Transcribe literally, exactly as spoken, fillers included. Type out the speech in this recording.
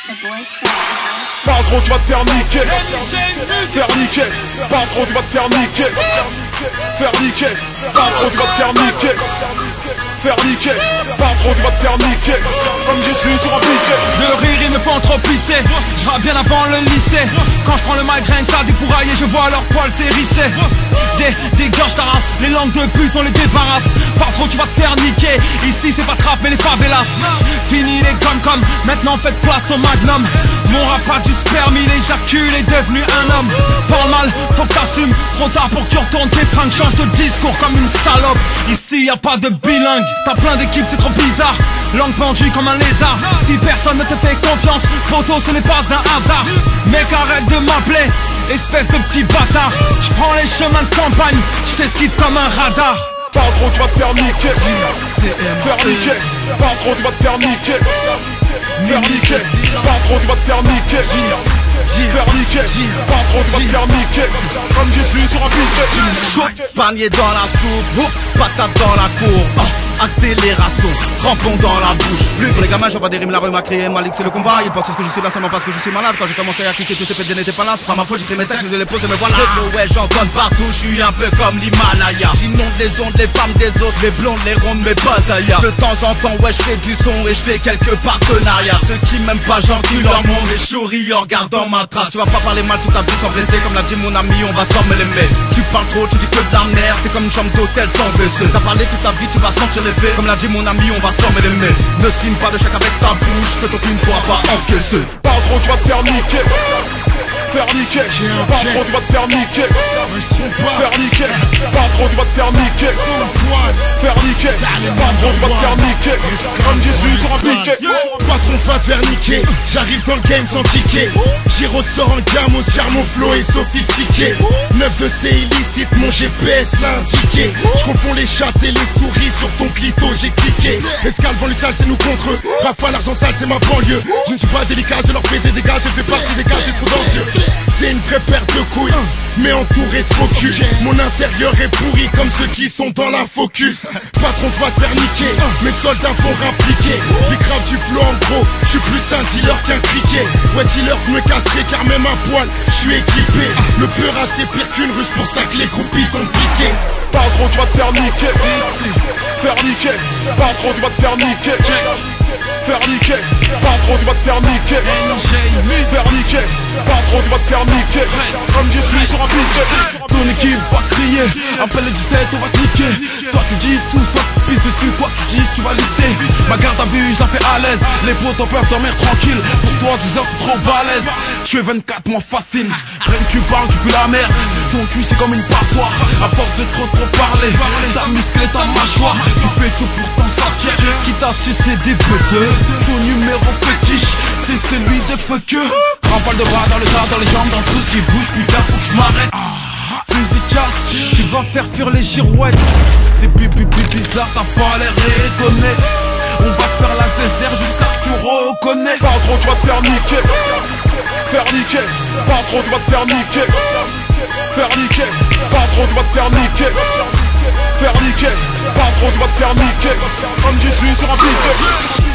Patron, tu vas te faire niquer. Faire niquer. Patron, tu vas te faire niquer. Faire niquer. Patron, tu vas te faire niquer. Faire niquer. Patron, tu vas te faire niquer. Comme Jésus sur un piquet. De rire, ils me font trop pisser. Je rappe bien avant le lycée. Quand je prends le mic, rien que ça dépouraille et je vois leurs poils s'hérisser. Des, des gorges ta race, les langues de pute on les débarrasse. Patron, tu vas te faire niquer. Ici c'est pas trap mais les favelas. Fini les comme comme, maintenant faites place au magnum. Mon rap a du sperme, il éjacule, est devenu un homme. Parle mal, faut que t'assumes. Trop tard pour que tu retournes tes fringues. Change de discours comme une salope. Ici y a pas de bilingue. T'as plein d'équipes, c'est trop bizarre. Langue pendue comme un lézard. Si personne ne te fait confiance, poto ce n'est pas un hasard. Mec arrête de m'appeler, espèce de petit bâtard. J'prends les chemins de campagne, j't'esquive comme un radar. Patron, tu vas te faire niquer. Faire niquer. Patron, tu vas te faire niquer. Faire niquer. Patron, tu vas te faire niquer. Faire niquer. Patron, tu vas te faire niquer. Comme Jésus sur un piquet. Chaud, panier dans la soupe, patate dans la cour. Oh, accélération, crampon dans la bouche. Plus pour les gamins, j'envoie des rimes, la rue m'a crié Malik, c'est le combat. Ils pensent que je suis là seulement parce que je suis malade. Quand j'ai commencé à cliquer, tous ces pédés n'étaient pas là. C'est pas ma faute, j'écris mes textes, je les pose et me voilà. Ouais, j'en donne partout, je suis un peu comme l'Himalaya. J'inonde les ondes, les femmes des autres, les blondes, les rondes, mais pas ailleurs. De temps en temps, ouais, je fais du son et je fais quelques partenariats. Ceux qui m'aiment pas, j'encule leur monde et chouris en regardant ma trace. Tu vas pas parler mal toute ta vie sans blesser. Comme l'a dit mon ami, on va s'en mêler. Tu parles trop, tu dis que de la merde. T'es comme une chambre d'hôtel sans W C. T'as parlé toute ta vie, tu vas sentir l'effet. Comme l'a dit mon ami, on va s'en mêler. Ne signe pas de chèque avec ta bouche, que ton cul ne pourra pas encaisser. Patron, tu vas te faire niquer. Faire niquer. Patron, tu vas te faire niquer. Faire niquer. Patron, tu vas te faire niquer. Faire niquer. Patron, tu vas te faire niquer. Comme Jésus sur un piquet. Patron, tu vas te faire niquer. J'arrive dans le game sans ticket. J'y ressors un gamos car mon flow est sophistiqué. neuf de c'est illicite, mon G P S l'a indiqué. Je confonds les chattes et les souris sur ton clito, j'ai cliqué. Escale dans les salles, c'est nous contre eux. Rafale, l'argent sale, c'est ma banlieue. Je ne suis pas délicat, je leur fais des dégâts. Je fais partie des gars, j'ai trop dans les yeux. C'est une vraie paire de couilles, mais entouré de faux cul. Mon intérieur est pourri comme ceux qui sont dans la focus. Patron, tu vas te faire niquer. Mes soldats vont rappliquer. Puis grave du flow en gros. Je suis plus un dealer qu'un criquet. Ouais, dealer me castrer car même à poil, je suis équipé. Le peur a c'est pire qu'une ruche, pour ça que les groupies sont piqués. Patron, tu vas te faire niquer. Faire niquer. Patron, tu vas te faire niquer. Faire niquer. Patron, tu vas te faire niquer. Faire niquer. Patron, tu vas te faire niquer. Comme Jésus sur un piquet. Ton équipe va crier, appelle le dix-sept, on va cliquer. Soit tu dis tout, soit tu pisses dessus. Quoi que tu dises, tu vas lutter. Ma garde à vue, je la fais à l'aise. Les potos peuvent dormir tranquille. Pour toi, douze heures, c'est trop balèze. Tu es vingt-quatre, moi fascine. Rien que tu parles, tu pues la merde. Ton cul, c'est comme une passoire. À force de trop trop parler, t'as musclé ta mâchoire. Tu fais tout pour t'en sortir. Qui t'a sucé des peteux. Ton numéro fétiche, c'est celui de feu que. Rempale de bras dans le tas, dans les jambes, dans tout ce qui bouge. Putain, faut que je m'arrête. Fusil casse, tu vas faire fuir les girouettes. C'est pipi pipi bizarre, t'as pas l'air étonné. On va te faire la désert jusqu'à ce que tu reconnais. Patron, tu vas te faire niquer. Faire niquer. Patron, tu vas te faire niquer. Faire niquer. Patron, tu vas te faire niquer. Faire niquer. Patron, tu vas te faire niquer. Comme Jésus sur un piquet.